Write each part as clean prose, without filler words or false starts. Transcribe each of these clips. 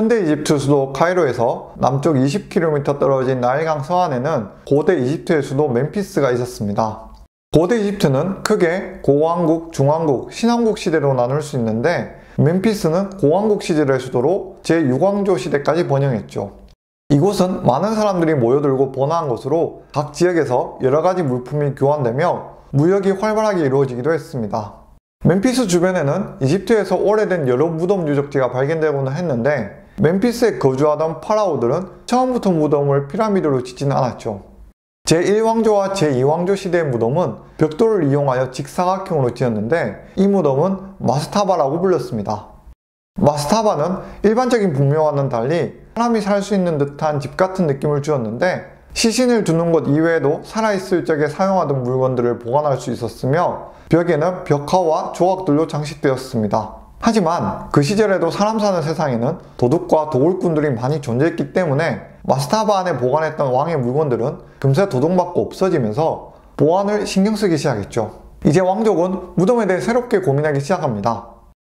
현대 이집트 수도 카이로에서 남쪽 20km 떨어진 나일강 서안에는 고대 이집트의 수도 멤피스가 있었습니다. 고대 이집트는 크게 고왕국, 중왕국, 신왕국 시대로 나눌 수 있는데 멤피스는 고왕국 시절의 수도로 제6왕조 시대까지 번영했죠. 이곳은 많은 사람들이 모여들고 번화한 곳으로 각 지역에서 여러가지 물품이 교환되며 무역이 활발하게 이루어지기도 했습니다. 멤피스 주변에는 이집트에서 오래된 여러 무덤 유적지가 발견되고는 했는데 멤피스에 거주하던 파라오들은 처음부터 무덤을 피라미드로 짓지는 않았죠. 제1왕조와 제2왕조 시대의 무덤은 벽돌을 이용하여 직사각형으로 지었는데 이 무덤은 마스타바라고 불렸습니다. 마스타바는 일반적인 분묘와는 달리 사람이 살 수 있는 듯한 집 같은 느낌을 주었는데 시신을 두는 것 이외에도 살아있을 적에 사용하던 물건들을 보관할 수 있었으며 벽에는 벽화와 조각들로 장식되었습니다. 하지만 그 시절에도 사람 사는 세상에는 도둑과 도굴꾼들이 많이 존재했기 때문에 마스타바 안에 보관했던 왕의 물건들은 금세 도둑맞고 없어지면서 보안을 신경쓰기 시작했죠. 이제 왕족은 무덤에 대해 새롭게 고민하기 시작합니다.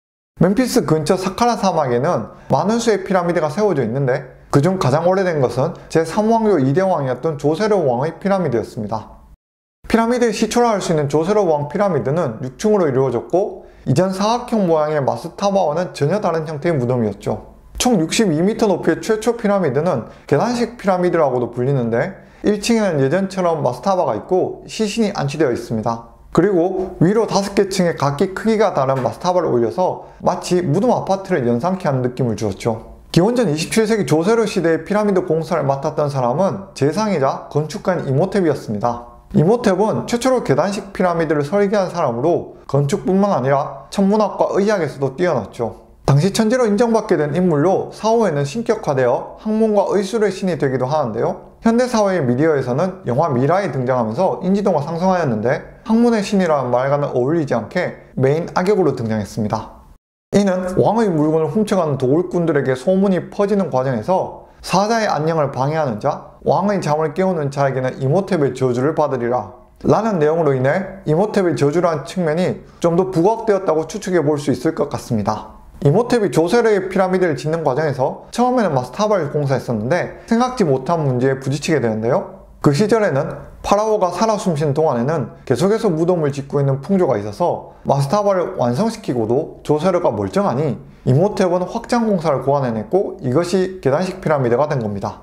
멤피스 근처 사카라 사막에는 많은 수의 피라미드가 세워져 있는데 그중 가장 오래된 것은 제3왕조 2대 왕이었던 조세르 왕의 피라미드였습니다. 피라미드의 시초라 할 수 있는 조세르 왕 피라미드는 6층으로 이루어졌고 이전 사각형 모양의 마스타바와는 전혀 다른 형태의 무덤이었죠. 총 62m 높이의 최초 피라미드는 계단식 피라미드라고도 불리는데 1층에는 예전처럼 마스타바가 있고 시신이 안치되어 있습니다. 그리고 위로 5개 층에 각기 크기가 다른 마스타바를 올려서 마치 무덤 아파트를 연상케 하는 느낌을 주었죠. 기원전 27세기 조세르 시대의 피라미드 공사를 맡았던 사람은 제상이자 건축가인 이모텝이었습니다. 이모텝은 최초로 계단식 피라미드를 설계한 사람으로 건축뿐만 아니라 천문학과 의학에서도 뛰어났죠. 당시 천재로 인정받게 된 인물로 사후에는 신격화되어 학문과 의술의 신이 되기도 하는데요. 현대사회의 미디어에서는 영화 미라에 등장하면서 인지도가 상승하였는데 학문의 신이라는 말과는 어울리지 않게 메인 악역으로 등장했습니다. 이는 왕의 물건을 훔쳐가는 도굴꾼들에게 소문이 퍼지는 과정에서 사자의 안녕을 방해하는 자, 왕의 잠을 깨우는 자에게는 이모텝의 저주를 받으리라 라는 내용으로 인해 이모텝의 저주라는 측면이 좀 더 부각되었다고 추측해 볼 수 있을 것 같습니다. 이모텝이 조세르의 피라미드를 짓는 과정에서 처음에는 마스타바를 공사했었는데 생각지 못한 문제에 부딪히게 되는데요. 그 시절에는 파라오가 살아 숨쉰 동안에는 계속해서 무덤을 짓고 있는 풍조가 있어서 마스타바를 완성시키고도 조세르가 멀쩡하니 이모텝은 확장 공사를 고안해냈고 이것이 계단식 피라미드가 된 겁니다.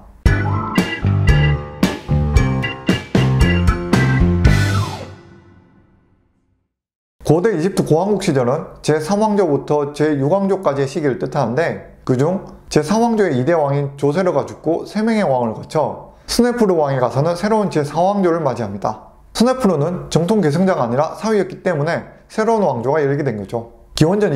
고대 이집트 고왕국 시절은 제3왕조부터 제6왕조까지의 시기를 뜻하는데 그중 제3왕조의 2대 왕인 조세르가 죽고 3명의 왕을 거쳐 스네프루 왕이 가서는 새로운 제4왕조를 맞이합니다. 스네프루는 정통 계승자가 아니라 사위였기 때문에 새로운 왕조가 열리게 된 거죠. 기원전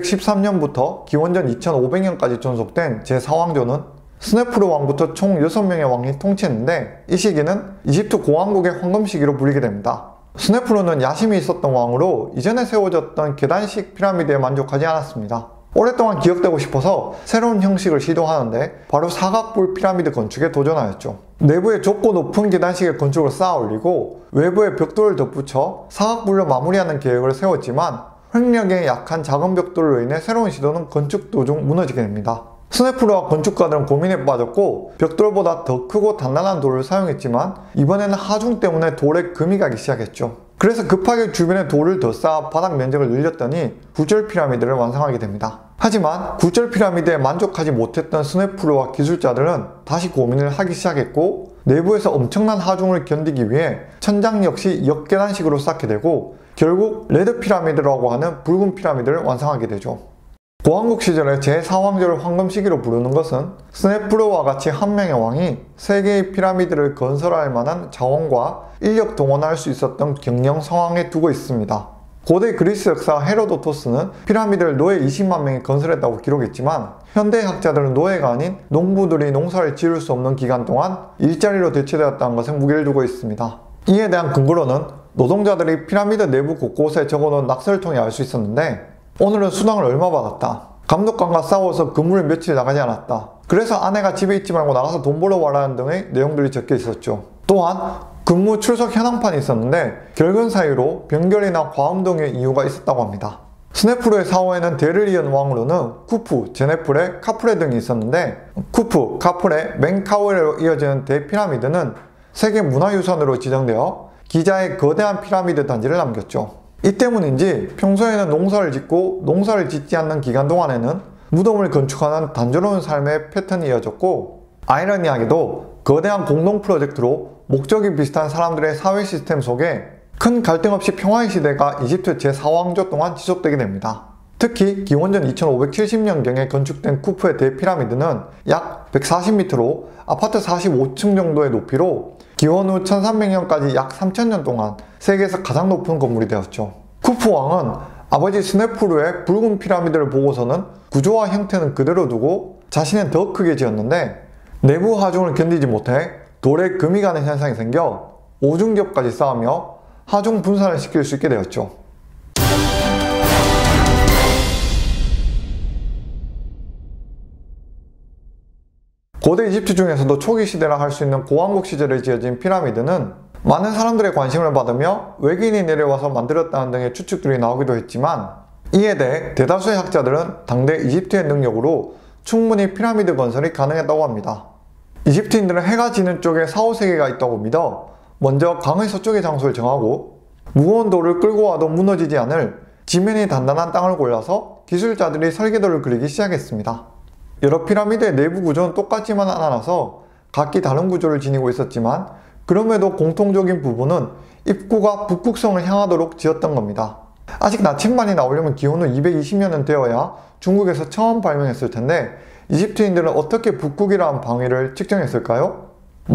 2613년부터 기원전 2500년까지 존속된 제4왕조는 스네프루 왕부터 총 6명의 왕이 통치했는데 이 시기는 이집트 고왕국의 황금 시기로 불리게 됩니다. 스네프루는 야심이 있었던 왕으로 이전에 세워졌던 계단식 피라미드에 만족하지 않았습니다. 오랫동안 기억되고 싶어서 새로운 형식을 시도하는데 바로 사각뿔 피라미드 건축에 도전하였죠. 내부에 좁고 높은 계단식의 건축을 쌓아 올리고 외부에 벽돌을 덧붙여 사각뿔로 마무리하는 계획을 세웠지만 횡력에 약한 작은 벽돌로 인해 새로운 시도는 건축 도중 무너지게 됩니다. 스네프루와 건축가들은 고민에 빠졌고 벽돌보다 더 크고 단단한 돌을 사용했지만 이번에는 하중 때문에 돌에 금이 가기 시작했죠. 그래서 급하게 주변에 돌을 더 쌓아 바닥 면적을 늘렸더니 굴절 피라미드를 완성하게 됩니다. 하지만 굴절 피라미드에 만족하지 못했던 스네프루와 기술자들은 다시 고민을 하기 시작했고 내부에서 엄청난 하중을 견디기 위해 천장 역시 역계단식으로 쌓게 되고 결국 레드 피라미드라고 하는 붉은 피라미드를 완성하게 되죠. 고왕국 시절의 제4왕조를 황금 시기로 부르는 것은 스네프루와 같이 한 명의 왕이 3개의 피라미드를 건설할 만한 자원과 인력 동원할 수 있었던 경영 상황에 두고 있습니다. 고대 그리스 역사 헤로도토스는 피라미드를 노예 20만 명이 건설했다고 기록했지만 현대 학자들은 노예가 아닌 농부들이 농사를 지을 수 없는 기간 동안 일자리로 대체되었다는 것에 무게를 두고 있습니다. 이에 대한 근거로는 노동자들이 피라미드 내부 곳곳에 적어놓은 낙서를 통해 알 수 있었는데 오늘은 수당을 얼마 받았다. 감독관과 싸워서 근무를 며칠 나가지 않았다. 그래서 아내가 집에 있지 말고 나가서 돈 벌어 와라는 등의 내용들이 적혀 있었죠. 또한 근무 출석 현황판이 있었는데 결근 사유로 병결이나 과음 등의 이유가 있었다고 합니다. 스네프르의 사후에는 대를 이은 왕으로는 쿠프, 제네프레, 카프레 등이 있었는데 쿠프, 카프레, 멘카우레로 이어지는 대피라미드는 세계 문화유산으로 지정되어 기자의 거대한 피라미드 단지를 남겼죠. 이 때문인지 평소에는 농사를 짓고 농사를 짓지 않는 기간 동안에는 무덤을 건축하는 단조로운 삶의 패턴이 이어졌고, 아이러니하게도 거대한 공동 프로젝트로 목적이 비슷한 사람들의 사회 시스템 속에 큰 갈등 없이 평화의 시대가 이집트 제4왕조 동안 지속되게 됩니다. 특히 기원전 2570년경에 건축된 쿠프의 대피라미드는 약 140m로 아파트 45층 정도의 높이로 기원 후 1300년까지 약 3000년 동안 세계에서 가장 높은 건물이 되었죠. 쿠프 왕은 아버지 스네프르의 붉은 피라미드를 보고서는 구조와 형태는 그대로 두고 자신은 더 크게 지었는데 내부 하중을 견디지 못해 돌에 금이 가는 현상이 생겨 오중겹까지 쌓으며 하중 분산을 시킬 수 있게 되었죠. 고대 이집트 중에서도 초기 시대라 할 수 있는 고왕국 시절에 지어진 피라미드는 많은 사람들의 관심을 받으며 외계인이 내려와서 만들었다는 등의 추측들이 나오기도 했지만, 이에 대해 대다수의 학자들은 당대 이집트의 능력으로 충분히 피라미드 건설이 가능했다고 합니다. 이집트인들은 해가 지는 쪽에 사후세계가 있다고 믿어 먼저 강의 서쪽의 장소를 정하고 무거운 돌을 끌고 와도 무너지지 않을 지면이 단단한 땅을 골라서 기술자들이 설계도를 그리기 시작했습니다. 여러 피라미드의 내부 구조는 똑같지만 않아서 각기 다른 구조를 지니고 있었지만, 그럼에도 공통적인 부분은 입구가 북극성을 향하도록 지었던 겁니다. 아직 나침반이 나오려면 기원 후 220년은 되어야 중국에서 처음 발명했을 텐데 이집트인들은 어떻게 북극이라는 방위를 측정했을까요?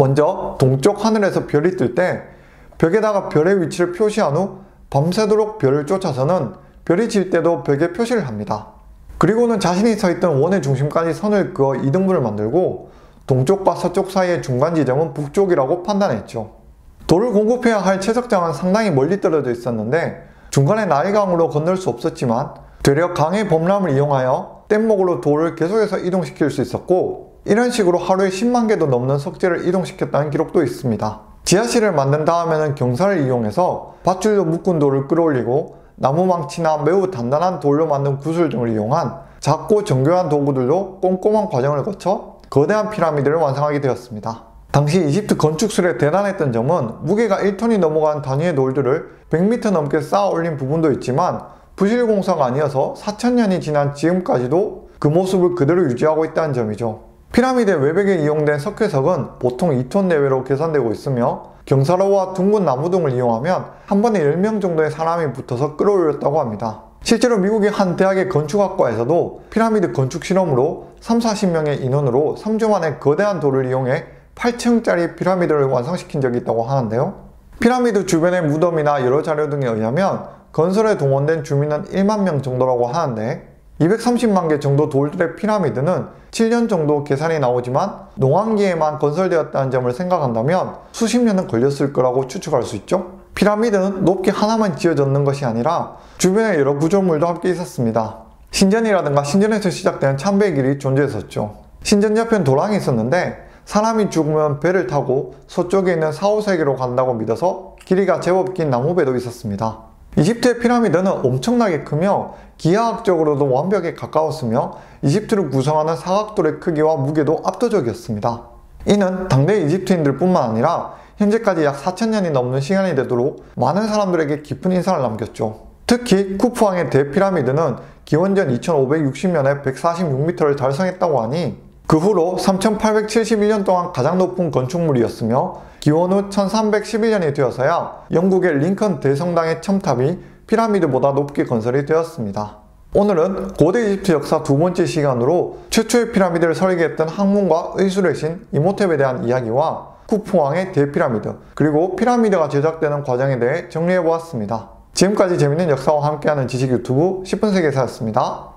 먼저 동쪽 하늘에서 별이 뜰 때 벽에다가 별의 위치를 표시한 후 밤새도록 별을 쫓아서는 별이 질 때도 벽에 표시를 합니다. 그리고는 자신이 서 있던 원의 중심까지 선을 그어 이등분을 만들고 동쪽과 서쪽 사이의 중간 지점은 북쪽이라고 판단했죠. 돌을 공급해야 할 채석장은 상당히 멀리 떨어져 있었는데 중간에 나일강으로 건널 수 없었지만 되려 강의 범람을 이용하여 뗏목으로 돌을 계속해서 이동시킬 수 있었고, 이런 식으로 하루에 10만 개도 넘는 석재를 이동시켰다는 기록도 있습니다. 지하실을 만든 다음에는 경사를 이용해서 밧줄로 묶은 돌을 끌어올리고 나무망치나 매우 단단한 돌로 만든 구슬 등을 이용한 작고 정교한 도구들로 꼼꼼한 과정을 거쳐 거대한 피라미드를 완성하게 되었습니다. 당시 이집트 건축술에 대단했던 점은 무게가 1톤이 넘어간 단위의 돌들을 100m 넘게 쌓아 올린 부분도 있지만 부실 공사가 아니어서 4000년이 지난 지금까지도 그 모습을 그대로 유지하고 있다는 점이죠. 피라미드의 외벽에 이용된 석회석은 보통 2톤 내외로 계산되고 있으며 경사로와 둥근 나무 등을 이용하면 한 번에 10명 정도의 사람이 붙어서 끌어올렸다고 합니다. 실제로 미국의 한 대학의 건축학과에서도 피라미드 건축 실험으로 30-40명의 인원으로 3주 만에 거대한 돌을 이용해 8층짜리 피라미드를 완성시킨 적이 있다고 하는데요. 피라미드 주변의 무덤이나 여러 자료 등에 의하면 건설에 동원된 주민은 1만 명 정도라고 하는데 230만 개 정도 돌들의 피라미드는 7년 정도 계산이 나오지만 농왕기에만 건설되었다는 점을 생각한다면 수십 년은 걸렸을 거라고 추측할 수 있죠. 피라미드는 높게 하나만 지어졌는 것이 아니라 주변에 여러 구조물도 함께 있었습니다. 신전이라든가 신전에서 시작된 참배의 길이 존재했었죠. 신전 옆엔 도랑이 있었는데 사람이 죽으면 배를 타고 서쪽에 있는 사후세계로 간다고 믿어서 길이가 제법 긴 나무배도 있었습니다. 이집트의 피라미드는 엄청나게 크며 기하학적으로도 완벽에 가까웠으며 이집트를 구성하는 사각돌의 크기와 무게도 압도적이었습니다. 이는 당대 이집트인들 뿐만 아니라 현재까지 약 4000년이 넘는 시간이 되도록 많은 사람들에게 깊은 인상을 남겼죠. 특히 쿠프왕의 대피라미드는 기원전 2560년에 146m를 달성했다고 하니 그 후로 3871년 동안 가장 높은 건축물이었으며 기원 후 1311년이 되어서야 영국의 링컨 대성당의 첨탑이 피라미드보다 높게 건설이 되었습니다. 오늘은 고대 이집트 역사 두 번째 시간으로 최초의 피라미드를 설계했던 학문과 의술의 신 이모텝에 대한 이야기와 쿠프왕의 대피라미드, 그리고 피라미드가 제작되는 과정에 대해 정리해보았습니다. 지금까지 재밌는 역사와 함께하는 지식 유튜브 10분 세계사였습니다.